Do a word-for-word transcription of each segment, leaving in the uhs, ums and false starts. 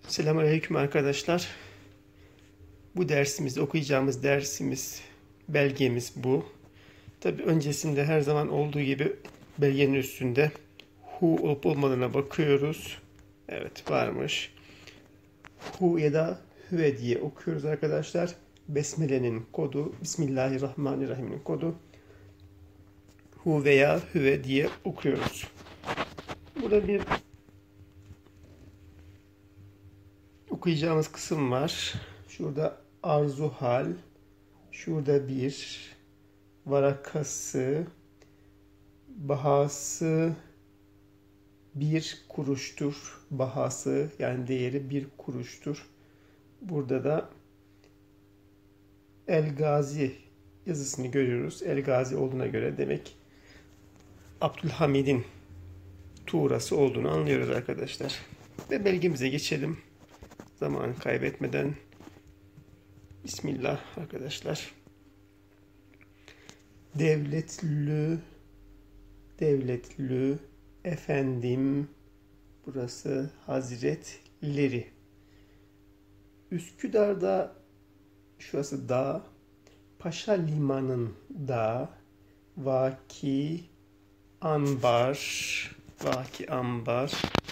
Selamünaleyküm arkadaşlar. Bu dersimiz, okuyacağımız dersimiz, belgemiz bu. Tabii öncesinde her zaman olduğu gibi belgenin üstünde hu olup olmadığına bakıyoruz. Evet, varmış. Hu ya da hüve diye okuyoruz arkadaşlar. Besmele'nin kodu, Bismillahirrahmanirrahim'in kodu hu veya hüve diye okuyoruz. Burada bir okuyacağımız kısım var. Şurada arzu hal, şurada bir varakası, bahası bir kuruştur. Bahası yani değeri bir kuruştur. Burada da El Gazi yazısını görüyoruz. El Gazi olduğuna göre demek Abdülhamid'in tuğrası olduğunu anlıyoruz arkadaşlar. Ve belgemize geçelim. Zaman kaybetmeden Bismillah arkadaşlar. Devletlü, devletlü, efendim, burası hazretleri. Üsküdar'da, şurası da, Paşa Limanı'nda, vaki ambar, vaki ambar.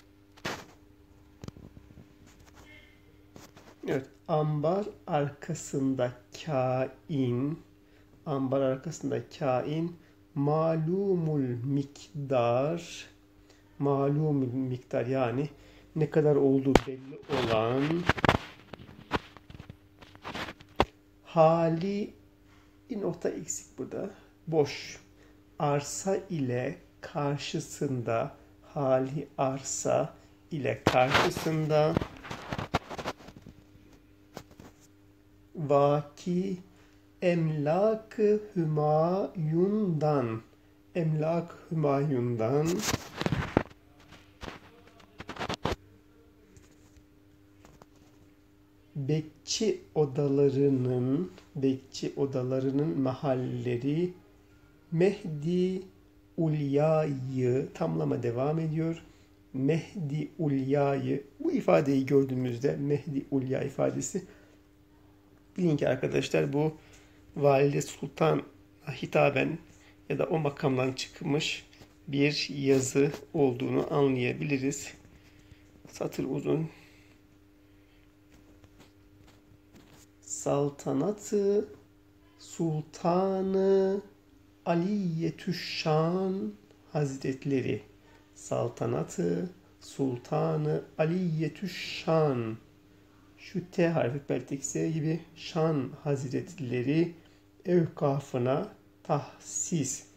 Evet, ambar arkasında kain, ambar arkasında kain, malumul miktar, malumul miktar yani ne kadar olduğu belli olan, hali, bir nokta eksik burada, boş, arsa ile karşısında, hali arsa ile karşısında, vaki emlak-ı Hümayun'dan, emlak Hümayun'dan, bekçi odalarının, bekçi odalarının mahalleri, Mehdi Ulya'yı, tamlama devam ediyor. Mehdi Ulya'yı, bu ifadeyi gördüğümüzde Mehdi Ulya ifadesi, bilin ki arkadaşlar bu Valide Sultan hitaben ya da o makamdan çıkmış bir yazı olduğunu anlayabiliriz. Satır uzun. Saltanatı Sultanı Aliyetüşşan Hazretleri. Saltanatı Sultanı Aliyetüşşan. Şu T harfi belirtisi gibi Şan Hazretleri evkafına tahsis.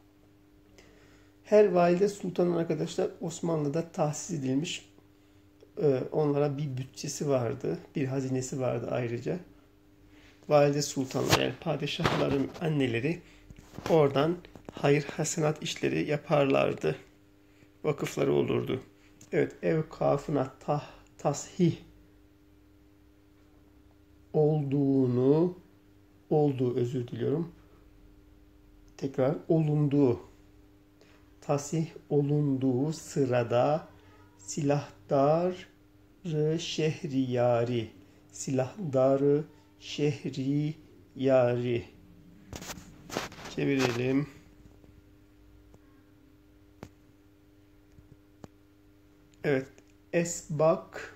Her valide sultanın arkadaşlar Osmanlı'da tahsis edilmiş. Ee, onlara bir bütçesi vardı, bir hazinesi vardı ayrıca. Valide sultanlar yani padişahların anneleri oradan hayır hasenat işleri yaparlardı. Vakıfları olurdu. Evet, evkafına tah, tasih olduğunu, olduğu özür diliyorum. Tekrar olunduğu, tasih olunduğu sırada silahdarı şehriyari, silahdarı şehriyari. Çevirelim. Evet, esbak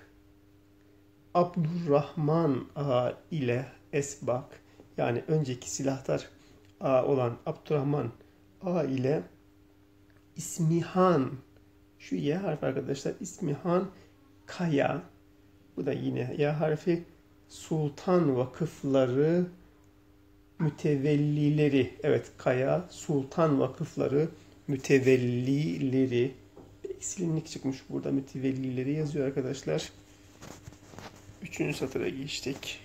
Abdurrahman Ağa ile esbak yani önceki silahtar ağa olan Abdurrahman Ağa ile İsmihan, şu Y harfi arkadaşlar, İsmihan Kaya, bu da yine Y harfi, Sultan Vakıfları mütevellileri, evet Kaya Sultan Vakıfları mütevellileri, bir silinlik çıkmış burada, mütevellileri yazıyor arkadaşlar. Üçüncü satıra geçtik.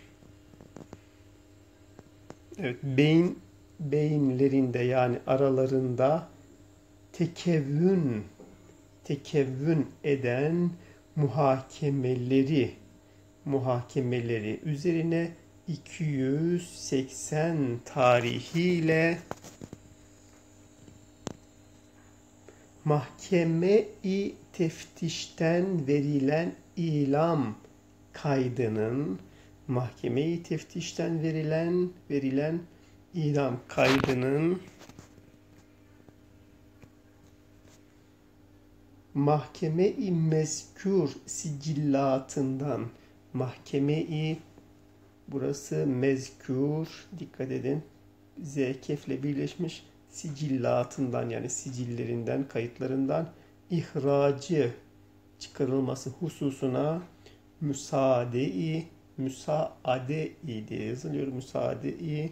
Evet, beyin beyinlerinde yani aralarında tekevvün tekevvün eden muhakemeleri muhakemeleri üzerine iki yüz seksen tarihiyle mahkeme-i teftişten verilen ilam kaydının mahkeme-i teftişten verilen verilen idam kaydının mahkeme-i mezkûr sicillatından mahkeme-i burası mezkûr dikkat edin z kefle birleşmiş sicillatından yani sicillerinden kayıtlarından ihracı çıkarılması hususuna müsaade-i müsaade-i diye yazılıyor. Müsaade-i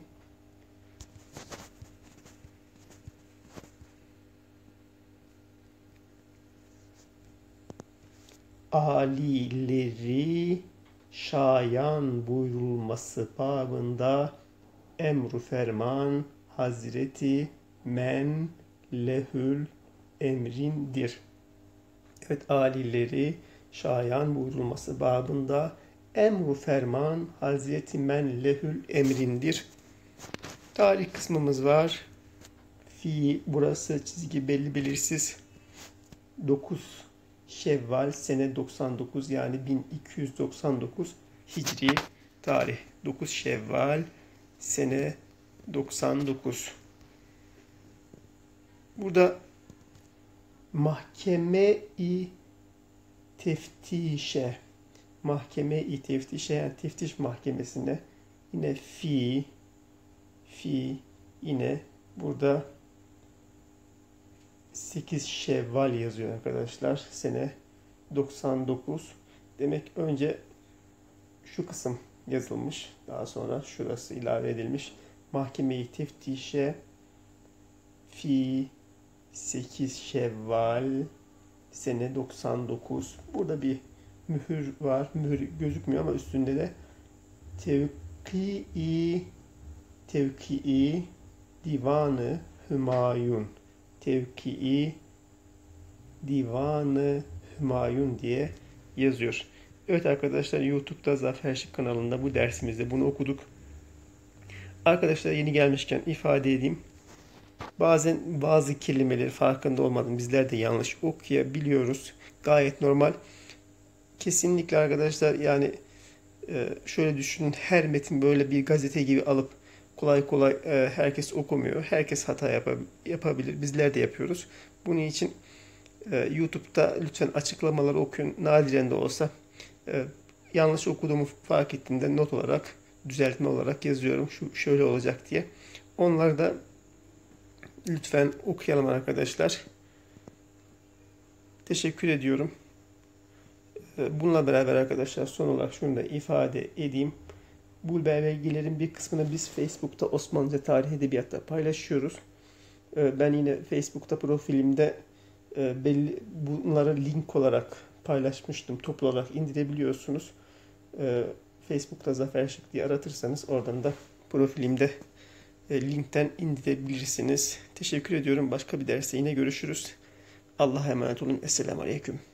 alileri şayan buyurulması babında emru ferman Hazreti men lehül emrindir. Evet, alileri şayan buyurulması babında emru ferman Hazreti men lehül emrindir. Tarih kısmımız var. Fi burası çizgi belli belirsiz. dokuz Şevval sene doksan dokuz yani bin iki yüz doksan dokuz Hicri tarih. dokuz Şevval sene doksan dokuz. Burada mahkeme-i teftişe mahkeme-i teftişe yani teftiş mahkemesine yine fi fi yine burada sekiz Şevval yazıyor arkadaşlar. Sene doksan dokuz. Demek önce şu kısım yazılmış. Daha sonra şurası ilave edilmiş. Mahkeme-i teftişe fi sekiz Şevval sene doksan dokuz. Burada bir mühür var. Mühür gözükmüyor ama üstünde de tevki-i tevki-i divanı Hümayun tevki-i divanı Hümayun diye yazıyor. Evet arkadaşlar, YouTube'da Zafer Şık kanalında bu dersimizde bunu okuduk. Arkadaşlar yeni gelmişken ifade edeyim. Bazen bazı kelimeleri farkında olmadan bizler de yanlış okuyabiliyoruz. Gayet normal. Kesinlikle arkadaşlar yani şöyle düşünün, her metin böyle bir gazete gibi alıp kolay kolay herkes okumuyor. Herkes hata yapabilir. Bizler de yapıyoruz. Bunun için YouTube'da lütfen açıklamaları okuyun. Nadiren de olsa yanlış okuduğumu fark ettiğimde not olarak, düzeltme olarak yazıyorum. Şu şöyle olacak diye. Onları da lütfen okuyalım arkadaşlar. Teşekkür ediyorum. Bununla beraber arkadaşlar son olarak şunu da ifade edeyim. Bu belgelerin bir kısmını biz Facebook'ta Osmanlıca Tarih Edebiyat'ta paylaşıyoruz. Ben yine Facebook'ta profilimde belli bunları link olarak paylaşmıştım. Toplu olarak indirebiliyorsunuz. Facebook'ta Zafer Şık diye aratırsanız oradan da profilimde linkten indirebilirsiniz. Teşekkür ediyorum. Başka bir derste yine görüşürüz. Allah'a emanet olun. Esselamu Aleyküm.